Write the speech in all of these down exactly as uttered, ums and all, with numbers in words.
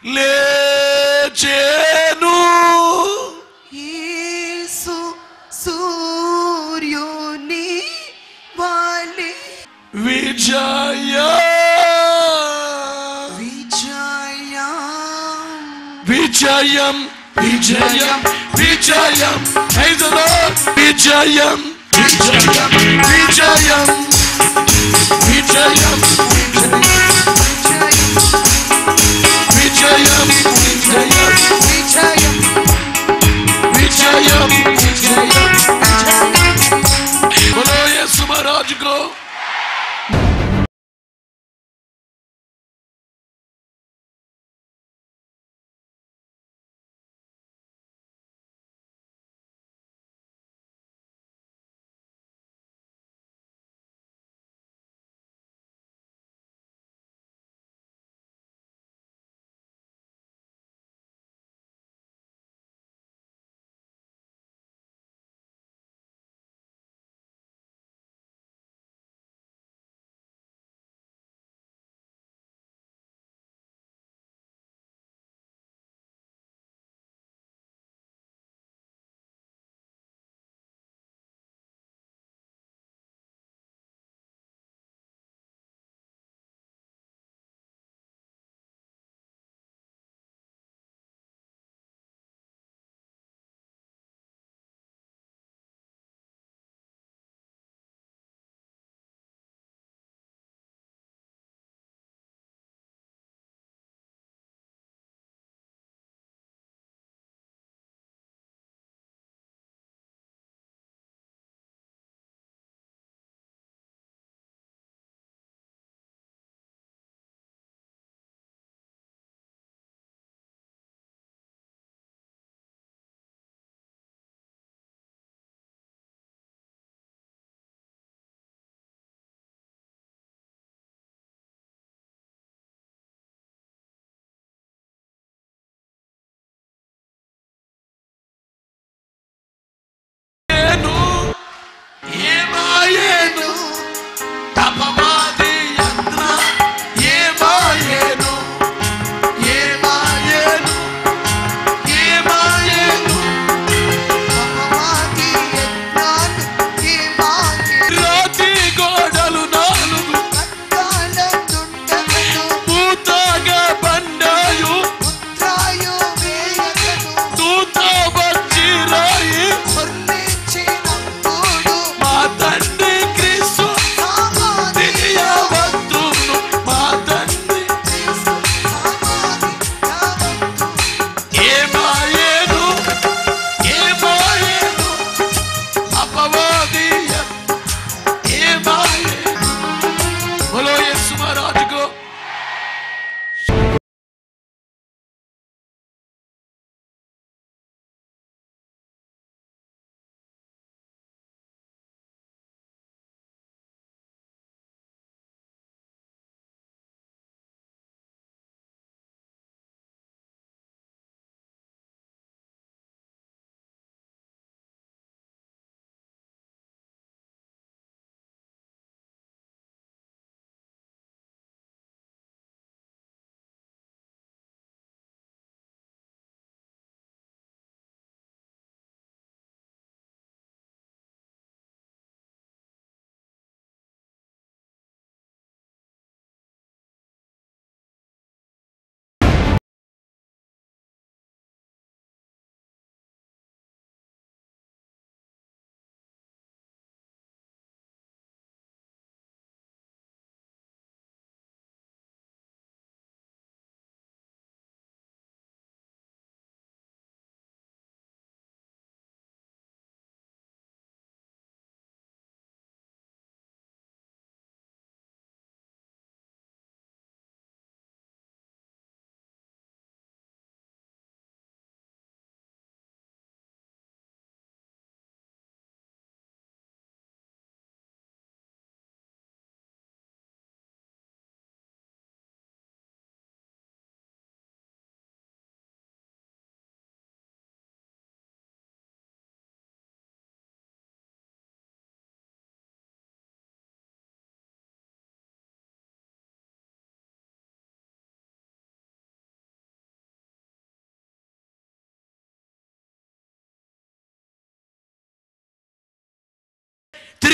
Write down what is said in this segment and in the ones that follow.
లేచెను యేసు సూర్యుని వలె విజయ విజయం విజయం విజయం విజయం విజయం విజయం విజయం విజయం విజయం విజయం విజయం విజయం बोलो यीशु महाराज को।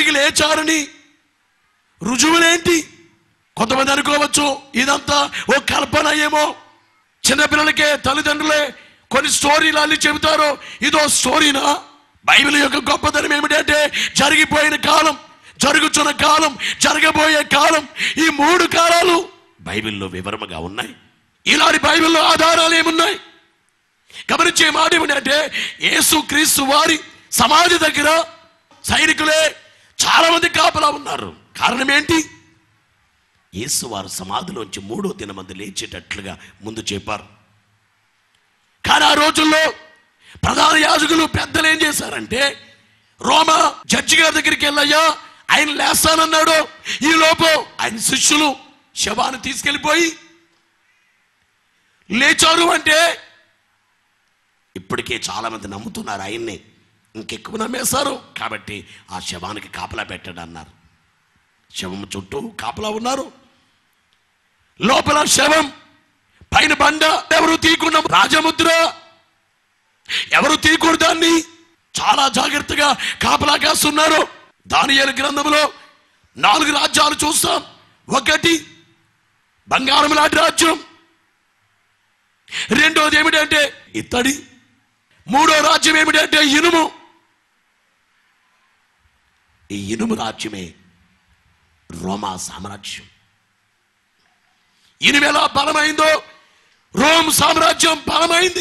తిరిగి లేచారని రుజువులేంటి? కొంతమంది అనుకోవచ్చు ఇదంతా ఓ కల్పన ఏమో, చిన్నపిల్లలకే తల్లిదండ్రులే కొన్ని స్టోరీలు అల్లి చెబుతారు, ఇదో స్టోరీనా? బైబిల్ యొక్క గొప్పతనం ఏమిటంటే జరిగిపోయిన కాలం, జరుగుతున్న కాలం, జరగబోయే కాలం, ఈ మూడు కాలాలు బైబిల్లో వివరముగా ఉన్నాయి. ఇలాంటి బైబిల్లో ఆధారాలు ఏమున్నాయి? గమనించే మాట ఏమిటంటే యేసు క్రీస్తు వారి సమాధి దగ్గర సైనికులే చాలా మంది కాపలా ఉన్నారు. కారణం ఏంటి? యేసు వారు సమాధిలోంచి మూడో దినమంది లేచేటట్లుగా ముందు చెప్పారు. కానీ ఆ రోజుల్లో ప్రధాన యాజకులు పెద్దలు ఏం చేశారంటే, రోమా జడ్జి గారి దగ్గరికి వెళ్ళయ్యా, ఆయన లేస్తానన్నాడు. ఈ లోపు ఆయన శిష్యులు శవాన్ని తీసుకెళ్ళిపోయి లేచారు అంటే ఇప్పటికే చాలా మంది నమ్ముతున్నారు ఆయన్ని, ఇంకెక్కువ నమ్మేశారు. కాబట్టి ఆ శవానికి కాపలా పెట్టాడు అన్నారు. శవం చుట్టూ కాపలా ఉన్నారు. లోపల శవం, పైన బండ, ఎవరు తీయకుండా రాజముద్ర, ఎవరు తీయకూడదు దాన్ని చాలా జాగ్రత్తగా కాపలా కాస్తున్నారు. దానియేలు గ్రంథంలో నాలుగు రాజ్యాలు చూస్తాం. ఒకటి బంగారం లాంటి రాజ్యం, రెండోది ఏమిటంటే ఇత్తడి, మూడో రాజ్యం ఏమిటంటే ఇనుము. ఈ ఇనుము రాజ్యమే రోమా సామ్రాజ్యం. ఇనుము ఎలా బలమైందో రోమ్ సామ్రాజ్యం బలమైంది.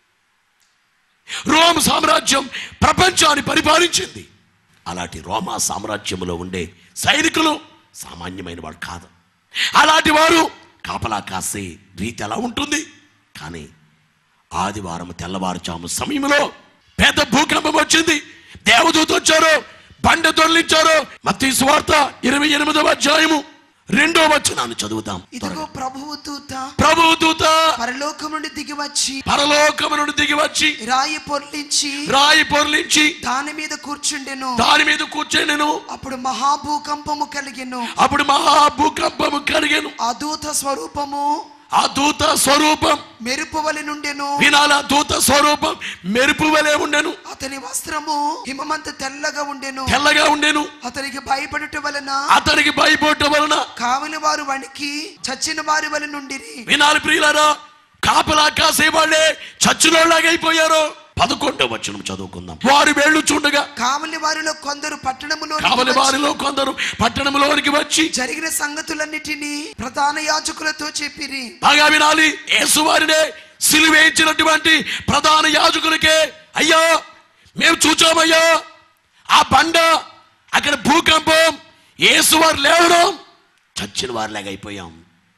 రోమ్ సామ్రాజ్యం ప్రపంచాన్ని పరిపాలించింది. అలాంటి రోమా సామ్రాజ్యంలో ఉండే సైనికులు సామాన్యమైన వాడు కాదు. అలాంటి వారు కాపలా కాసే రీతి ఎలా ఉంటుంది? కానీ ఆదివారం తెల్లవారుజాము సమయంలో పెద్ద భూకంపం వచ్చింది. దేవదూత వచ్చారు, బండ దొర్లించారు. మత్తయి సువార్త ఇరవై ఎనిమిదవ అధ్యాయము రెండో వచనాన్ని చదువుతాం. ఇదిగో ప్రభువు దూత ప్రభువు దూత పరలోకం నుండి దిగి వచ్చి పరలోకం నుండి దిగి వచ్చి రాయి పొర్లించి రాయి పొర్లించి దాని మీద కూర్చుండెను దాని మీద కూర్చుండెను. అప్పుడు మహాభూకంపము కలిగెను. అప్పుడు మహాభూకంపము కలిగెను. ఆ దూత స్వరూపము ఆ దూత స్వరూపం మెరుపు వలె నుండెను. వినాల దూత స్వరూపం మెరుపు వలె ఉండెను. అతని వస్త్రము హిమమంత తెల్లగా ఉండెను. తెల్లగా ఉండెను. అతనికి భయపడుట వలన అతనికి భయపడటం వలన కావలి వారు వణికి చచ్చిన వారి వలె నుండిరి. వినాలి ప్రియులారా, కాపలా కాసే వాళ్ళే చచ్చినోళ్ళగా అయిపోయారు. పదకొండవ వచనం చదువుకుందాం. వారు వెళ్ళుచుండగా కావలి వారిలో కొందరు పట్టణములో కావలి వారిలో కొందరు పట్టణంలోనికి వచ్చి జరిగిన సంగతులన్నిటినీ ప్రధాన యాజకులతో చెప్పిరి. బాగా వినాలి. యేసు వారినే సిలువేయించినటువంటి ప్రధాన యాజకులకే, అయ్యా మేము చూచామయ్యా ఆ బండ, అక్కడ భూకంపం, యేసు వారు లేవడం, చచ్చిన వారిలాగా అయిపోయాం.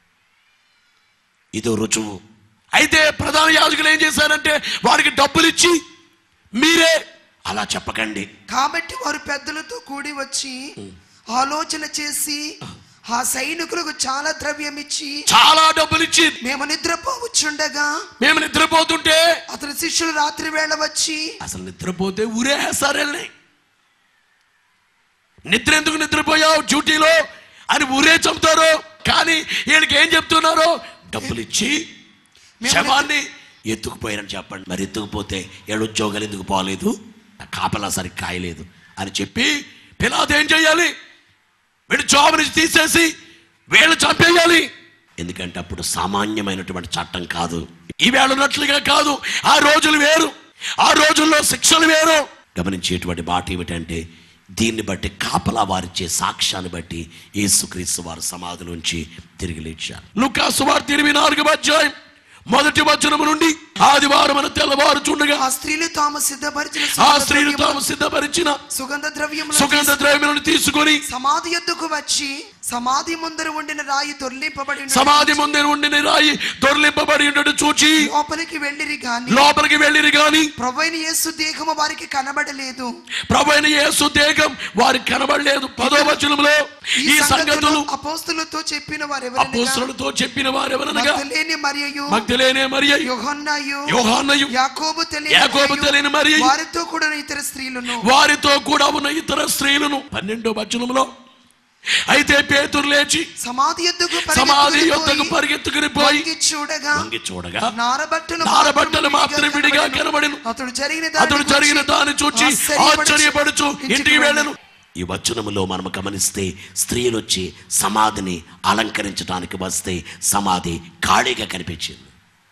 ఇదో రుజువు. అయితే ప్రధాన యాజకులు ఏం చేశారంటే వారికి డబ్బులు ఇచ్చి మీరే అలా చెప్పకండి. కాబట్టి వారు పెద్దలతో కూడి వచ్చి ఆలోచన చేసి ఆ సైనికులకు చాలా ద్రవ్యం ఇచ్చి చాలా డబ్బులు ఇచ్చి మేము నిద్రపోవచ్చుండగా మేము నిద్రపోతుంటే అతని శిష్యులు రాత్రి వేళ వచ్చి అసలు నిద్రపోతే ఊరేస్తారని, నిద్ర ఎందుకు నిద్రపోయావు డ్యూటీలో అని ఊరే చంపుతారు. కానీ వీళ్ళకి ఏం చెప్తున్నారు? డబ్బులు ఇచ్చి శవాన్ని ఎత్తుకుపోయారని చెప్పండి. మరి ఎత్తుకుపోతే ఏడు ఉద్యోగాలు ఎందుకు పోలేదు, కాపలా సరిగ్గా కాయలేదు అని చెప్పి పిలాతు ఏం చేయాలి? వీడు జాబ్ నుంచి తీసేసి వీళ్ళు చంపేయాలి. ఎందుకంటే అప్పుడు సామాన్యమైనటువంటి చట్టం కాదు, ఈవేళ ఉన్నట్లుగా కాదు. ఆ రోజులు వేరు, ఆ రోజుల్లో శిక్షలు వేరు. గమనించేటువంటి మాట ఏమిటంటే దీన్ని బట్టి కాపలా వారిచ్చే సాక్ష్యాన్ని బట్టి యేసుక్రీస్తు వారు సమాధి నుంచి తిరిగి లేచారు. లూకా సువార్త ఇరవై నాలుగవ అధ్యాయం మొదటి వచనము నుండి ఆదివారం తెల్లవారుచుండగా ఆ స్త్రీలు తాము సిద్ధపరిచిన ఆ స్త్రీలు తాము సిద్ధపరిచిన సుగంధ ద్రవ్యములను సుగంధ ద్రవ్యములను తీసుకొని సమాధి యొద్దకు వచ్చి సమాధి ముందర ఉండిన రాయి దొర్లింపబడి సమాధి ముందర ఉండిన రాయి దొర్లింపబడి ఉండడు చూచి లోపలికి వెళ్ళిరి గాని లోపలికి వెళ్ళిరి గాని ప్రభువైన యేసు దేహము వారికి కనబడలేదు. ప్రభువైన యేసు దేహం వారికి కనబడలేదు. పదో వచనంలో ఈ సంగతులు అపోస్తలులతో చెప్పిన వారెవరనగా అపోస్తలులతో చెప్పిన వారెవరనగా మగ్దలేనే మరియయు మగ్దలేనే మరియ యోహన్నయు యోహాన్నయు యాకోబు తెలియని యాకోబు తెలియని మరియ వారితో కూడా ఇతర స్త్రీలను వారితో కూడా ఉన్న ఇతర స్త్రీలను. పన్నెండో వచనంలో అయితే పేతురు లేచి సమాధి యొద్దకు సమాధి యొద్దకు పరిగెత్తుకుని పోయి చూడగా వంగి చూడగా నారబట్టలు నారబట్టలు మాత్రం విడిగా కనబడెను. అతడు జరిగిన అతడు జరిగిన దాన్ని చూచి ఆశ్చర్యపడుచు ఇంటికి వెళ్ళను. ఈ వచనములో మనం గమనిస్తే స్త్రీలు వచ్చి సమాధిని అలంకరించడానికి వస్తే సమాధి ఖాళీగా కనిపించింది.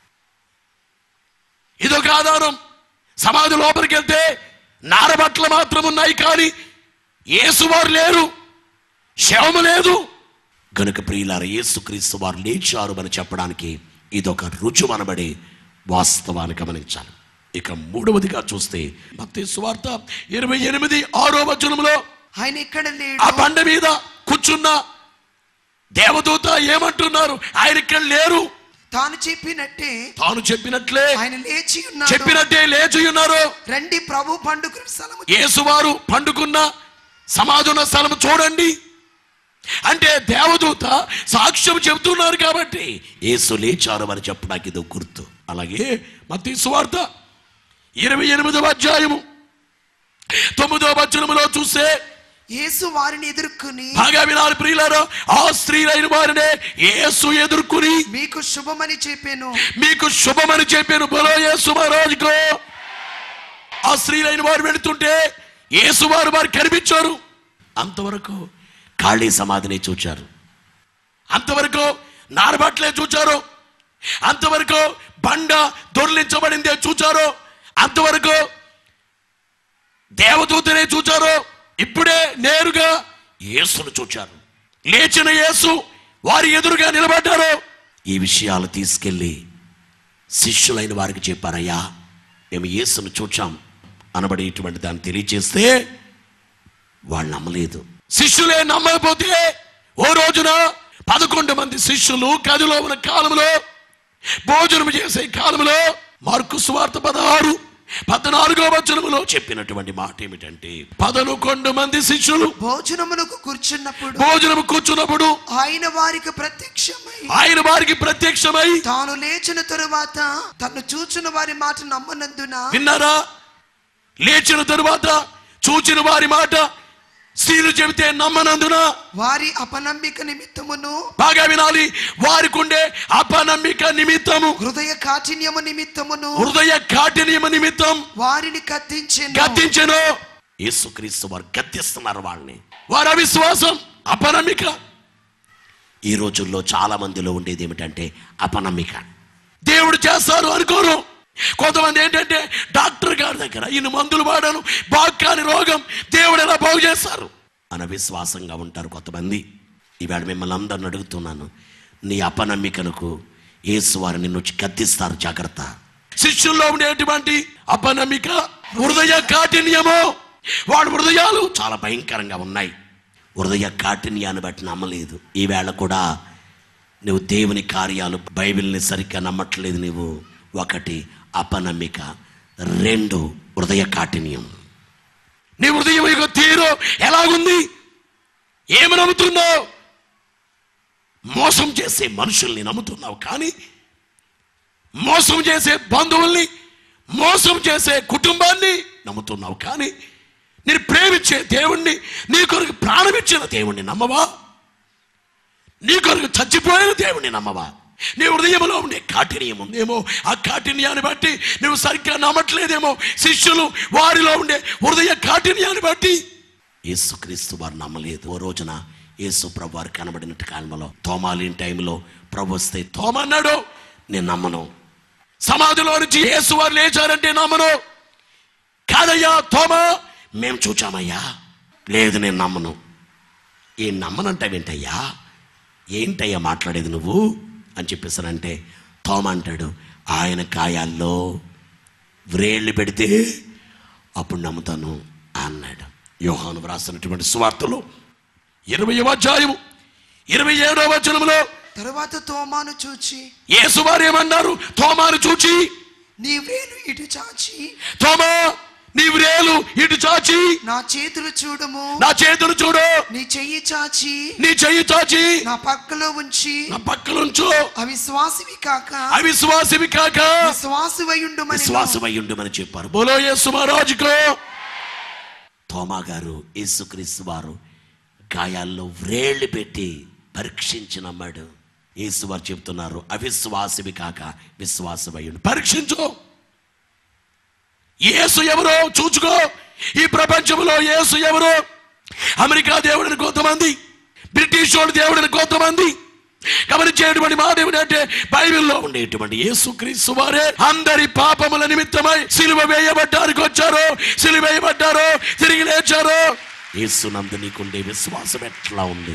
ఇదొక ఆధారం. సమాధి లోపలికి వెళ్తే నారబట్టలు మాత్రం ఉన్నాయి, కానీ యేసువారు లేరు, శవము లేదు. గనుక ప్రియులారా, యేసుక్రీస్తు వారు లేచారు అని చెప్పడానికి ఇదొక రుజువు అనబడి వాస్తవాన్ని గమనించాలి. ఇక మూడవదిగా చూస్తే మత్తయి సువార్త ఇరవై ఎనిమిది ఆరో వచనంలో ఆయన ఇక్కడ లేడు, ఆ బండ మీద కూర్చున్న దేవదూత ఏమంటున్నారు? ఆయన ఇక్కడ లేరు. తాను చెప్పినట్టే తాను చెప్పినట్లే ఆయన లేచి ఉన్నారు. చెప్పినట్టే లేచి ఉన్నారు. రండి, ప్రభు పండుకున్న స్థలము, యేసువారు పండుకున్న సమాధి ఉన్న స్థలం చూడండి అంటే దేవదూత సాక్ష్యం చెబుతున్నారు కాబట్టి యేసు లేచారు అని చెప్పడానికి ఇది గుర్తు. అలాగే మత్తయి సువార్త ఇరవై ఎనిమిదవ అధ్యాయము తొమ్మిదవ వచనములో చూస్తే యేసు వారిని ఎదుర్కొని, బాగా వినాలి ప్రియులారా, ఆ స్త్రీలైన వారినే యేసు ఎదుర్కొని మీకు శుభమని చెప్పాను, మీకు శుభమని చెప్పాను. బలో యేసు మహారాజుకో. ఆ స్త్రీలైన వారు వెళుతుంటే యేసు వారు వారు కనిపించారు. అంతవరకు ఖాళీ సమాధిని చూచారు, అంతవరకు నారబట్లే చూచారు, అంతవరకు బండ దొర్లించబడిందే చూచారు, అంతవరకు దేవదూతనే చూచారు. ఇప్పుడే నేరుగా యేసును చూచారు. లేచిన యేసు వారి ఎదురుగా నిలబడ్డారు. ఈ విషయాలు తీసుకెళ్ళి శిష్యులైన వారికి చెప్పారయ్యా, మేము యేసును చూచాం అనబడేటువంటి దాన్ని తెలియచేస్తే వాళ్ళు నమ్మలేదు. శిష్యులే నమ్మకపోతే ఓ రోజున పదకొండు మంది శిష్యులు గదిలో ఉన్న కాలంలో, భోజనం చేసే కాలంలో మార్కు సువార్త పదహారు పద్నాలుగో వచనములో చెప్పినటువంటి మాట ఏమిటంటే, పదకొండు మంది శిష్యులు భోజనమునకు కూర్చున్నప్పుడు భోజనము కూర్చున్నప్పుడు ఆయన వారికి ప్రత్యక్షమై ఆయన వారికి ప్రత్యక్షమై తాను లేచిన తరువాత తను చూచిన వారి మాట నమ్మనందున, విన్నారా? లేచిన తరువాత చూచిన వారి మాట స్త్రీలు చెబితే నమ్మనందున, వారి అపనమ్మిక నిమిత్తమును, బాగా వినాలి, వారికి ఉండే అపనమ్మిక నిమిత్తము, హృదయ కాఠిన్యము నిమిత్తమును, హృదయ కాఠిన్యము నిమిత్తం వారిని గద్దించెను గద్దించెను. యేసుక్రీస్తు వారు గద్దిస్తున్నారు వాళ్ళని. వారి అవిశ్వాసం, అపనమ్మిక. ఈ రోజుల్లో చాలా మందిలో ఉండేది ఏమిటంటే అపనమ్మిక. దేవుడు చేస్తారు అనుకోరు. కొంతమంది ఏంటంటే డాక్టర్ గారి దగ్గర ఇన్ని మందులు వాడాను, బాగు కాని రోగం, దేవుడు ఎలా బాగు చేస్తారు అన్న విశ్వాసంగా ఉంటారు కొంతమంది. ఈవేళ మిమ్మల్ని అందరిని అడుగుతున్నాను, నీ అపనమ్మికలకు యేసు వారు నిన్ను వచ్చి గద్దిస్తారు, జాగ్రత్త. శిష్యుల్లో ఉండేటువంటి అపనమ్మిక, హృదయ కాఠిన్యము. వాడి హృదయాలు చాలా భయంకరంగా ఉన్నాయి. హృదయ కాఠిన్యాన్ని బట్టి నమ్మలేదు. ఈవేళ కూడా నువ్వు దేవుని కార్యాలు, బైబిల్ని సరిగ్గా నమ్మట్లేదు. నువ్వు ఒకటి అపనమ్మిక, రెండు హృదయ కాఠిన్యం. నీ హృదయం యొక్క తీరు ఎలాగుంది? ఏమి నమ్ముతున్నావు? మోసం చేసే మనుషుల్ని నమ్ముతున్నావు, కానీ మోసం చేసే బంధువుల్ని, మోసం చేసే కుటుంబాన్ని నమ్ముతున్నావు, కానీ నేను ప్రేమించే దేవుణ్ణి, నీ కొరకు ప్రాణమిచ్చిన దేవుణ్ణి నమ్మవా? నీ కొరకు చచ్చిపోయిన దేవుణ్ణి నమ్మవా? నీ హృదయంలో ఉండే కాఠిన్యం ఉందేమో, ఆ కాఠిన్యాన్ని బట్టి నువ్వు సరిగ్గా నమ్మట్లేదేమో. శిష్యులు వారిలో ఉండే హృదయ కాఠిన్యాన్ని బట్టి యేసుక్రీస్తు వారు నమ్మలేదు. ఓ రోజున యేసు ప్రభు వారు కనబడినట్టు కాలంలో తోమాలేని టైంలో ప్రభు వస్తే తోమ అన్నాడు, నేను నమ్మను. సమాధిలో నుంచి యేసు వారు లేచారంటే నమ్మను. కాదయ్యా తోమ, మేము చూచామయ్యా. లేదు, నేను నమ్మను. ఏం నమ్మనంటావేంటయ్యా? ఏంటయ్యా మాట్లాడేది నువ్వు అని చెప్పేసానంటే తోమ అంటాడు, ఆయన కాయాల్లో వ్రేళ్ళు పెడితే అప్పుడు నమ్ముతాను అన్నాడు. యోహాను వ్రాసినటువంటి సువార్తలో ఇరవైవ అధ్యాయము ఇరవై ఏడవ వచనములో తరువాత తోమాను చూచి యేసు వారు ఏమన్నారు? తోమాను చూచి, నీ వేలు ఇటు చాచి, తోమా నీ వ్రేలు ఇటు చాచి నా చేతులు చూడము, నా చేతులు చూడు, నీ చెయ్యి చాచి నీ చెయ్యి చాచి నా పక్కలో ఉంచి, నా పక్కనుంచు, అవిశ్వాసివి కాక అవిశ్వాసివి కాక విశ్వాసివయుండుమని విశ్వాసమయ్యుండుమని చెప్పారు. బోలో యేసు మహారాజుకో. తోమా గారు యేసుక్రీస్తు వారు గాయాల్లో వ్రేళ్ళు పెట్టి పరీక్షించి నమ్మాడు. యేసు వారు చెప్తున్నారు, అవిశ్వాసివి కాక విశ్వాసమయ్యుండు. పరీక్షించు. యేసు ఎవరో చూచుకో. ఈ ప్రపంచంలో యేసు ఎవరో అమెరికా దేవుడిని కొంతమంది, బ్రిటిష్ వాడు దేవుడిని కొంతమంది. గమనించేటువంటి మాట ఏమిటంటే బైబిల్లో ఉండేటువంటి యేసుక్రీస్తు వారే అందరి పాపముల నిమిత్తమై సిలువ వేయబడ్డానికి వచ్చారు, సిలువ వేయబడ్డారు, తిరిగి లేచారు. యేసునందు నీకుండే విశ్వాసం ఎట్లా ఉంది?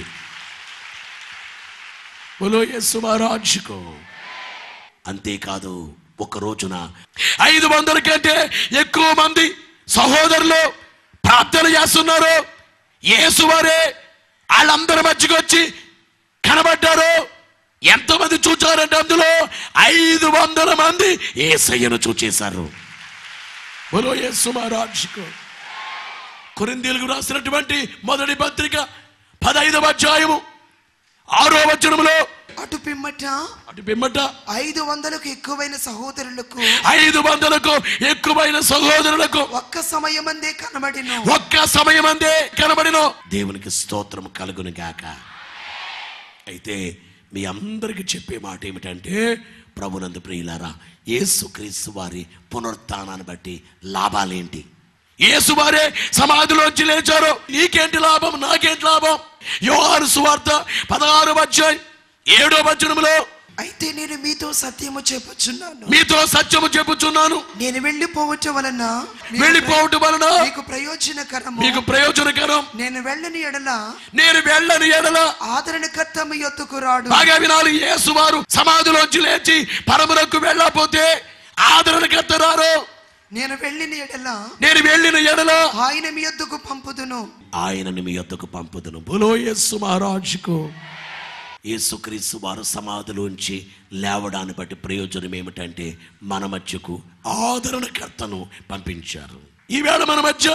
బోలో యేసు మహారాజుకు. అంతేకాదు, ఒక రోజున ఐదు వందల కంటే ఎక్కువ మంది సహోదరులు ప్రార్థన చేస్తున్నారు. యేసు వారే వాళ్ళందరి మధ్యకి వచ్చి కనబడ్డారు. ఎంతమంది చూచారంటే అందులో ఐదు వందల మంది యేసయ్యను చూచేశారు. బోలో యేసు మహారాజుకు. కొరింథీయులకు రాసినటువంటి మొదటి పత్రిక పదైదవ అధ్యాయము ఆరో వచనములో, అటు పిమ్మట అటు పిమ్మట ఐదు వందలకు ఎక్కువైన సహోదరులకు ఐదు వందలకు ఎక్కువైన సహోదరులకు ఒక్క సమయమందే కనబడిను ఒక్క సమయమందే కనబడిను దేవునికి స్తోత్రం కలుగును గాక. అయితే మీ అందరికి చెప్పే మాట ఏమిటంటే, ప్రభునందు ప్రియులారా, యేసుక్రీస్తు వారి పునరుత్థానాన్ని బట్టి లాభాలేంటి? యేసు వారే సమాధిలోంచి లేచారు, నీకేంటి లాభం, నాకేంటి లాభం? యోహాను సువార్త పదహారవ అధ్యాయం ఏడో వచనములో, అయితే నేను మీతో సత్యము చెప్పుచున్నాను మీతో సత్యము చెప్పుచున్నాను నేను వెళ్ళిపోవటం వలన వెళ్ళిపోవటం వలన మీకు ప్రయోజనకరము మీకు ప్రయోజనకరం నేను వెళ్ళని ఎడల నేను వెళ్ళని ఎడల ఆదరణకర్త మీ యొద్దకు రాడు. బాగా వినాలి, యేసు వారు సమాధిలోంచి లేచి పరమునకు వెళ్ళకపోతే ఆదరణకర్త రారు. నేను వెళ్ళిన ఎడల నేను వెళ్ళిన ఎడల ఆయన మీ యొద్దకు పంపుదును ఆయనని మీ యొద్దకు పంపుదును. బోలో యేసు మహారాజుకు. యేసుక్రీస్తు వారు సమాధిలోంచి లేవడాన్ని బట్టి ప్రయోజనం ఏమిటంటే మన మధ్యకు ఆదరణకర్తను పంపించారు. ఈవేళ మన మధ్య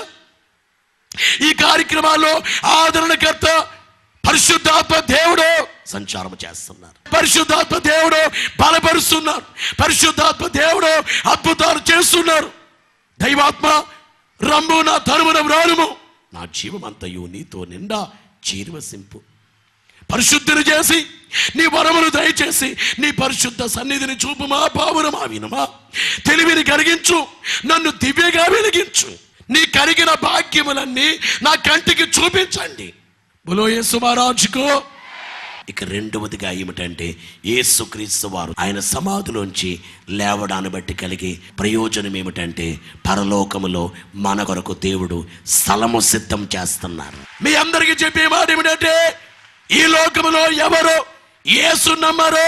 ఈ కార్యక్రమాల్లో ఆదరణకర్త పరిశుద్ధాత్మ దేవుడు సంచారం చేస్తున్నారు. పరిశుద్ధాత్మ దేవుడు బలపరుస్తున్నారు. పరిశుద్ధాత్మ దేవుడు అద్భుతాలు చేస్తున్నారు. దైవాత్మ రమ్ము నా తరుమున వ్రానుము, నా జీవమంతయు నీతో నిండా చీరవసింపు. పరిశుద్ధిని చేసి నీ వరమును దయచేసి నీ పరిశుద్ధ సన్నిధిని చూపుమా, పావురమా, వినుమా, తెలివిని కలిగించు, నన్ను దివ్యగా వెలిగించు, నీ కలిగిన భాగ్యములన్నీ నా కంటికి చూపించండి. బోలో యేసు మహారాజుకు. ఇక రెండవదిగా ఏమిటంటే, యేసుక్రీస్తు వారు ఆయన సమాధిలోంచి లేవడాన్ని బట్టి కలిగే ప్రయోజనం ఏమిటంటే, పరలోకములో మన కొరకు దేవుడు స్థలము సిద్ధం చేస్తున్నారు. మీ అందరికీ చెప్పే మాట ఏమిటంటే, ఈ లోకములో ఎవరు యేసు నమ్మరో,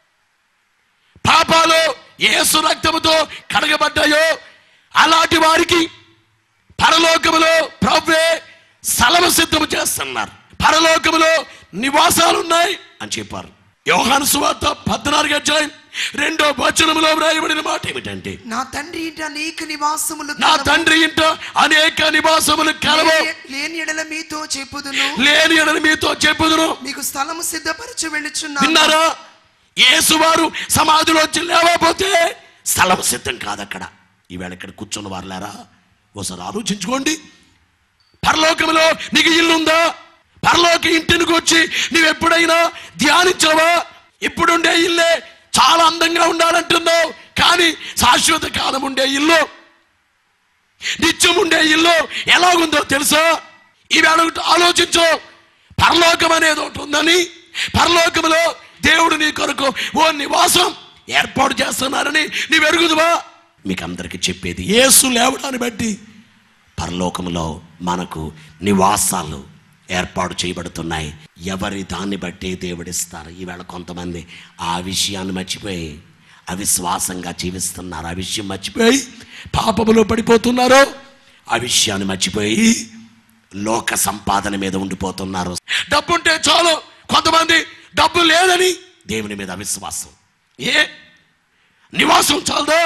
పాపాలు యేసు రక్తముతో కడగబడ్డాయో అలాంటి వారికి పరలోకములో ప్రభువే స్థలము సిద్ధం చేస్తున్నారు. పరలోకములో నివాసాలు ఉన్నాయి అని చెప్పారు. యోహాను సువార్త పద్నాలుగు అధ్యాయం రెండో వచనములో వ్రాయబడిన మాట ఏమిటంటే, నా తండ్రి ఇంట అనేక నివాసములు నా తండ్రి ఇంట అనేక నివాసములు కలవు, లేని ఎడల మీతో చెప్పుదును లేని ఎడల మీతో చెప్పుదును మీకు స్థలము సిద్ధపరచు వెళ్ళుచున్నాను. విన్నారా? యేసు వారు సమాధిలోంచి లేవకపోతే స్థలం సిద్ధం కాదు అక్కడ. ఈవేళ ఇక్కడ కూర్చున్న వారులారా, ఒకసారి ఆలోచించుకోండి. పరలోకంలో నీకు ఇల్లుందా? పరలోక ఇంటికి వచ్చి నువ్వు ఎప్పుడైనా ధ్యానించావా? ఇప్పుడుండే ఇల్లే చాలా అందంగా ఉండాలంటున్నావు, కానీ శాశ్వత కాలం ఉండే ఇల్లు, నిత్యం ఉండే ఇల్లు ఎలాగుందో తెలుసా? ఈవేళ ఆలోచించు. పరలోకం అనేది ఒకటి ఉందని, పరలోకంలో దేవుడు నీ కొరకు ఓ నివాసం ఏర్పాటు చేస్తున్నారని నీవు ఎరుగుదువా? మీకు అందరికీ చెప్పేది, యేసు లేవడాన్ని బట్టి పరలోకంలో మనకు నివాసాలు ఏర్పాటు చేయబడుతున్నాయి. ఎవరి దాన్ని బట్టి దేవుడిస్తారు. ఈవేళ కొంతమంది ఆ విషయాన్ని మర్చిపోయి అవిశ్వాసంగా జీవిస్తున్నారు. ఆ విషయం మర్చిపోయి పాపములో పడిపోతున్నారు. ఆ విషయాన్ని మర్చిపోయి లోక సంపాదన మీద ఉండిపోతున్నారు. డబ్బుంటే చాలు. కొంతమంది డబ్బు లేదని దేవుని మీద అవిశ్వాసం. ఏ నివాసం చాలదా?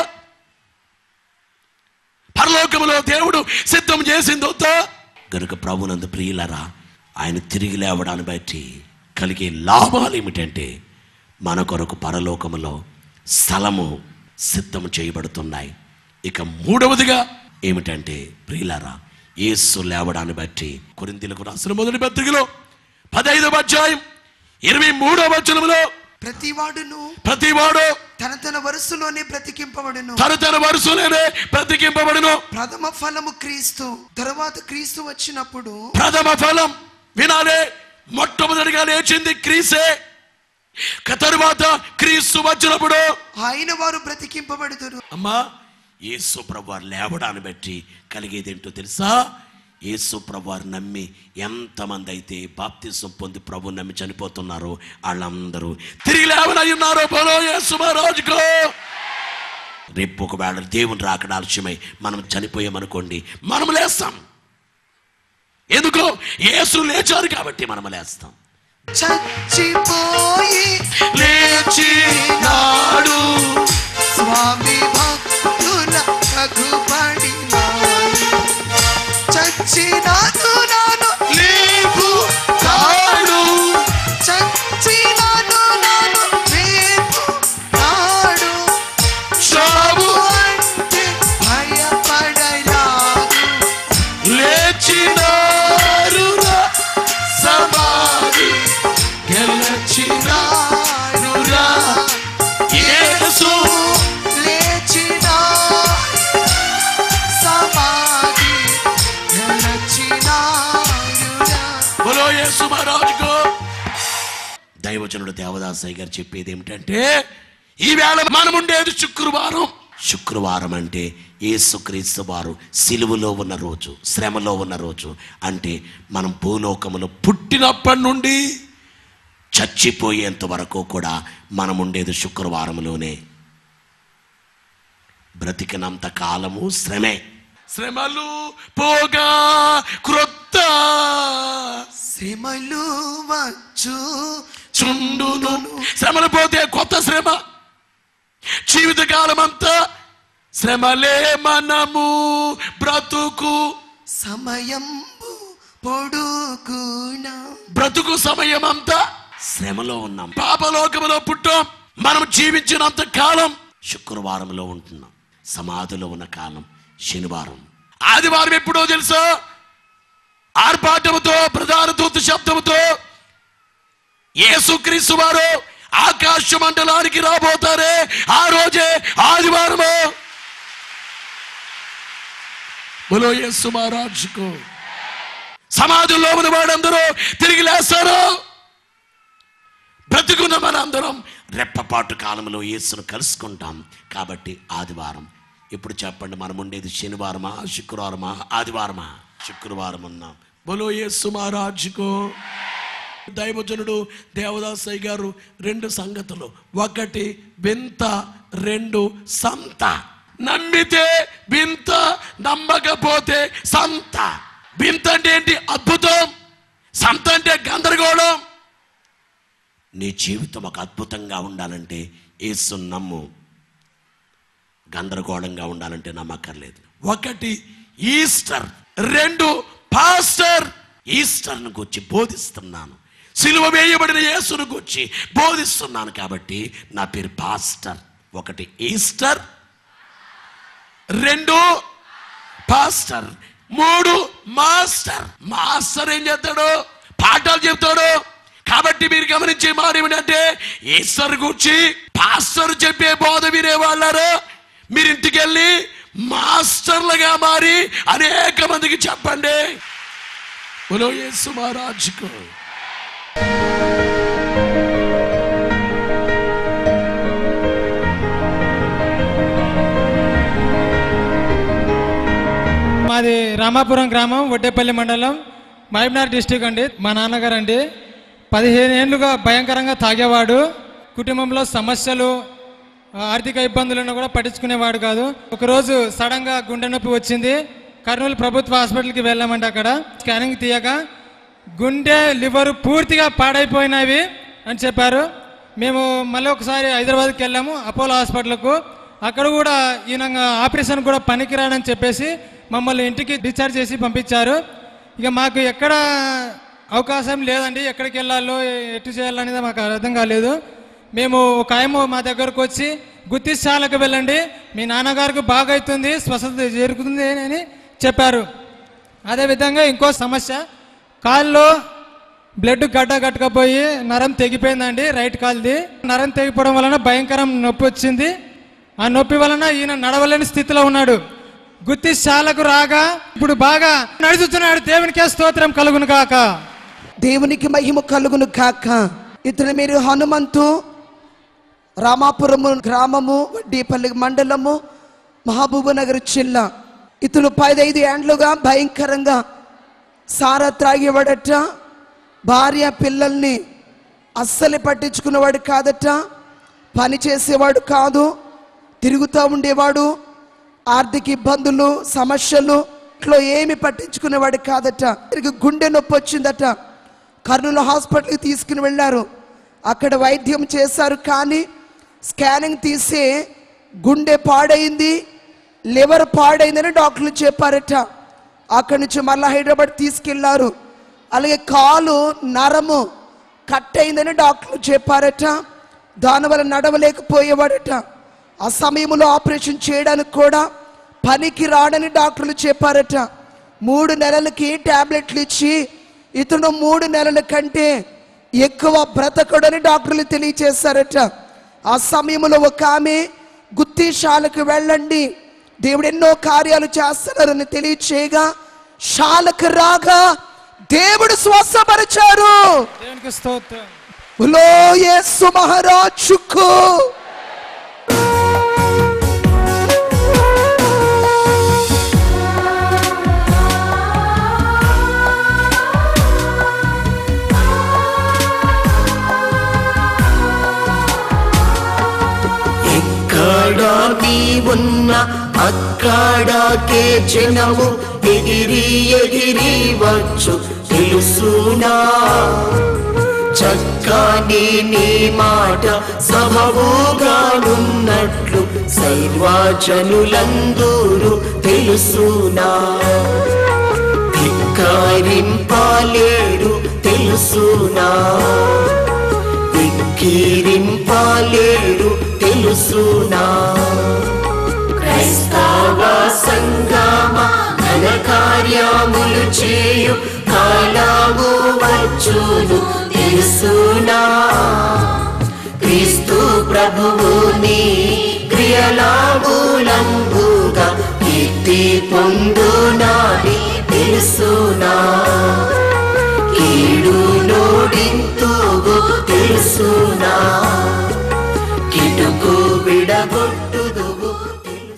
పరలోకములో దేవుడు సిద్ధం చేసిందొద్దా? గనుక ప్రభునందు ప్రియులరా, ఆయన తిరిగి లేవడాన్ని బట్టి కలిగే లాభాలు ఏమిటంటే, మన కొరకు పరలోకములో స్థలము సిద్ధం చేయబడుతున్నాయి. ఇక మూడవదిగా ఏమిటంటే ప్రియులరా, యేసు లేవడాన్ని బట్టి కొరింథీయులకు రాసిన మొదటి పత్రికలో పదైదవ అధ్యాయం ఇరవై మూడవ వచనములో ప్రతివాడును ప్రతివాడు తన తన వరుసలోనే బ్రతికింపబడును తన తన వరుసలోనే బ్రతికింపబడును. ప్రథమ ఫలము క్రీస్తు. తరువాత క్రీస్తు వచ్చినప్పుడు ప్రథమ ఫలం వినాలే, మొట్టమొదటిగా లేచింది క్రీస్తే. తరువాత క్రీస్తు వచ్చినప్పుడు ఆయన వారు బ్రతికింపబడుదురు. అమ్మా, యేసు ప్రభువారు లేవడాన్ని బట్టి కలిగేదేంటో తెలుసా? యేసు ప్రభువారు నమ్మి ఎంతమంది అయితే బాప్తిసం పొంది ప్రభు నమ్మి చనిపోతున్నారో వాళ్ళందరూ తిరిగి లేవనై ఉన్నారు. బలో యేసు మహారాజుకో. రేపు ఒకవేళ దేవుని రాకడ ఆలస్యమై మనం చనిపోయామనుకోండి, మనం లేస్తాం. ఎందుకు? యేసు లేచారు కాబట్టి మనం లేస్తాం. చచ్చిపోయి లేచినాడు స్వామి భక్తుల రఘుపడినాడు. చచ్చినాను నాను లేపు తాడు చచ్చినాను నాను రేపు నాడు చావు అంటే భయపడరాదు. లేచినారురా సమాధి గెలచినారురా యేసు లేచినా సమాధి గెలచినారురా. బలో యేసు మహారాజుకో. దైవజనుడు దేవదాసయ్య గారు చెప్పేది ఏమిటంటే, ఈవేళ మనం ఉండేది శుక్రవారం. శుక్రవారం అంటే యేసుక్రీస్తు వారు సిలువలో ఉన్న రోజు, శ్రమలో ఉన్న రోజు. అంటే మనం భూలోకములో పుట్టినప్పటి నుండి చచ్చిపోయేంత వరకు కూడా మనం ఉండేది శుక్రవారంలోనే. బ్రతికినంత కాలము శ్రమే. శ్రమలు పోగా క్రొత్త శ్రమలు వచ్చు చుండును. శ్రమలు పోతే కొత్త శ్రమ. జీవితకాలం అంతా శ్రమలే మనము బ్రతుకు సమయం పొడుగునా. బ్రతుకు సమయం అంతా శ్రమలో ఉన్నాం. పాపలోకములో పుట్టాం. మనం జీవించినంత కాలం శుక్రవారంలో ఉంటున్నాం. సమాధిలో ఉన్న కాలం శనివారం. ఆదివారం ఎప్పుడో తెలుసా? ఆర్భాటముతో ప్రధాన దూత శబ్దముతో యేసుక్రీస్తు వారు ఆకాశ మండలానికి రాబోతారే, ఆ రోజే ఆదివారము. బలో యేసు మహారాజుకు. సమాధుల్లో ఉన్న వాడందరూ తిరిగి లేస్తారు. బ్రతుకున్న మనందరం రెప్పపాటు కాలంలో యేసును కలుసుకుంటాం. కాబట్టి ఆదివారం. ఇప్పుడు చెప్పండి, మనం ఉండేది శనివారమా శుక్రవారమా ఆదివారమా? శుక్రవారం ఉన్నాం. బలో యేసు మహారాజుకు. దైవజనుడు దేవదాసయ్య గారు రెండు సంగతులు, ఒకటి వింత, రెండు సంత. నమ్మితే వింత, నమ్మకపోతే సంత. వింత అంటే ఏంటి? అద్భుతం. సంత అంటే గందరగోళం. నీ జీవితం ఒక అద్భుతంగా ఉండాలంటే యేసు నమ్ము. గందరగోళంగా ఉండాలంటే నమ్మక్కర్లేదు. ఒకటి ఈస్టర్, రెండు పాస్టర్. ఈస్టర్ను గురించి బోధిస్తున్నాను, సిలువ వేయబడిన యేసును గురించి బోధిస్తున్నాను కాబట్టి నా పేరు పాస్టర్. ఒకటి ఈస్టర్, రెండు పాస్టర్, మూడు మాస్టర్. మాస్టర్ ఏం చేస్తాడు? పాఠాలు చెప్తాడు. కాబట్టి మీరు గమనించే మాట ఏమిటంటే, ఈస్టర్ గురించి పాస్టర్ చెప్పే బోధ వినే వాళ్ళారు మీరు ఇంటికి వెళ్ళి మాస్టర్లుగా మారి అనేక మందికి చెప్పండి. బలో యేసు మహారాజుకు. మాది రామాపురం గ్రామం, వడ్డేపల్లి మండలం, మహబూబ్నగర్ డిస్టిక్ అండి. మా నాన్నగారు అండి పదిహేను ఏళ్ళుగా భయంకరంగా తాగేవాడు. కుటుంబంలో సమస్యలు, ఆర్థిక ఇబ్బందులను కూడా పట్టించుకునేవాడు కాదు. ఒకరోజు సడన్గా గుండె నొప్పి వచ్చింది. కర్నూలు ప్రభుత్వ హాస్పిటల్కి వెళ్ళామంటే అక్కడ స్కానింగ్ తీయగా గుండె, లివర్ పూర్తిగా పాడైపోయినవి అని చెప్పారు. మేము మళ్ళీ ఒకసారి హైదరాబాద్కి వెళ్ళాము, అపోలో హాస్పిటల్కు. అక్కడ కూడా ఈయన ఆపరేషన్ కూడా పనికిరాడని చెప్పేసి మమ్మల్ని ఇంటికి డిశ్చార్జ్ చేసి పంపించారు. ఇక మాకు ఎక్కడ అవకాశం లేదండి, ఎక్కడికి వెళ్ళాలో ఎటు చేయాలనేది మాకు అర్థం కాలేదు. మేము ఒక ఆయమ మా దగ్గరకు వచ్చి గుత్తిశాలకు వెళ్ళండి, మీ నాన్నగారికి బాగా అవుతుంది, స్వస్థత జరుగుతుంది అని చెప్పారు. అదేవిధంగా ఇంకో సమస్య, కాల్లో బ్లడ్ గడ్డ కట్టకపోయి నరం తెగిపోయిందండి రైట్ కాల్ది. నరం తెగిపోవడం వలన భయంకరం నొప్పి వచ్చింది. ఆ నొప్పి వలన ఈయన నడవలేని స్థితిలో ఉన్నాడు. గుత్తి శాలకు రాగా ఇప్పుడు బాగా నడుచుతున్నాడు. దేవునికే స్తోత్రం కలుగును కాక. దేవునికి మహిమ కలుగును కాక. ఇతను మీరు హనుమంతు, రామాపురము గ్రామము, వడ్డీపల్లి మండలము, మహబూబ్ నగర్ జిల్లా. ఇతను పదైదు ఏండ్లుగా భయంకరంగా సారా త్రాగేవాడట. భార్య పిల్లల్ని అస్సలు పట్టించుకునేవాడు కాదట. పని చేసేవాడు కాదు, తిరుగుతూ ఉండేవాడు. ఆర్థిక ఇబ్బందులు, సమస్యలు ఇట్లా ఏమి పట్టించుకునేవాడు కాదట. తిరిగి గుండె నొప్పి వచ్చిందట. కర్నూలు హాస్పిటల్కి తీసుకుని వెళ్ళారు. అక్కడ వైద్యం చేశారు, కానీ స్కానింగ్ తీసి గుండె పాడైంది, లివర్ పాడైందని డాక్టర్లు చెప్పారట. అక్కడి నుంచి మళ్ళీ హైదరాబాద్ తీసుకెళ్లారు. అలాగే కాలు నరము కట్ అయిందని డాక్టర్లు చెప్పారట. దానివల్ల నడవలేకపోయేవాడట. ఆ సమయంలో ఆపరేషన్ చేయడానికి కూడా పనికి రాడని డాక్టర్లు చెప్పారట. మూడు నెలలకి టాబ్లెట్లు ఇచ్చి ఇతను మూడు నెలల కంటే ఎక్కువ బ్రతకడని డాక్టర్లు తెలియచేశారట. ఆ సమయంలో ఒక ఆమె గుత్తిశాలకు వెళ్ళండి, దేవుడు ఎన్నో కార్యాలు చేస్తున్నారని తెలియచేయగా శాలకు రాగా దేవుడు స్వస్థపరిచారు. దేవునికి స్తోత్రం. బోలో యేసు మహారాజుకు. ఎక్కడ నీవున్నా అక్కడకే జనము ఎగిరి ఎగిరి వచ్చు తెలుసునా. చక్కని నీ మాట సబవుగానున్నట్లు సర్వజనులందరూ తెలుసునా. ధిక్కరింపలేరు తెలుసునా, ధిక్కరింపలేరు తెలుసునా. క్రైస్తవ సంగమ ఘన కార్యములు చేయు కాలము వచ్చును తెలుసునా. క్రీస్తు ప్రభువుని క్రియలాగులంబుగా కీర్తి పొందునాని తెలుసునా. కీడు నోడింతుగు తెలుసునా.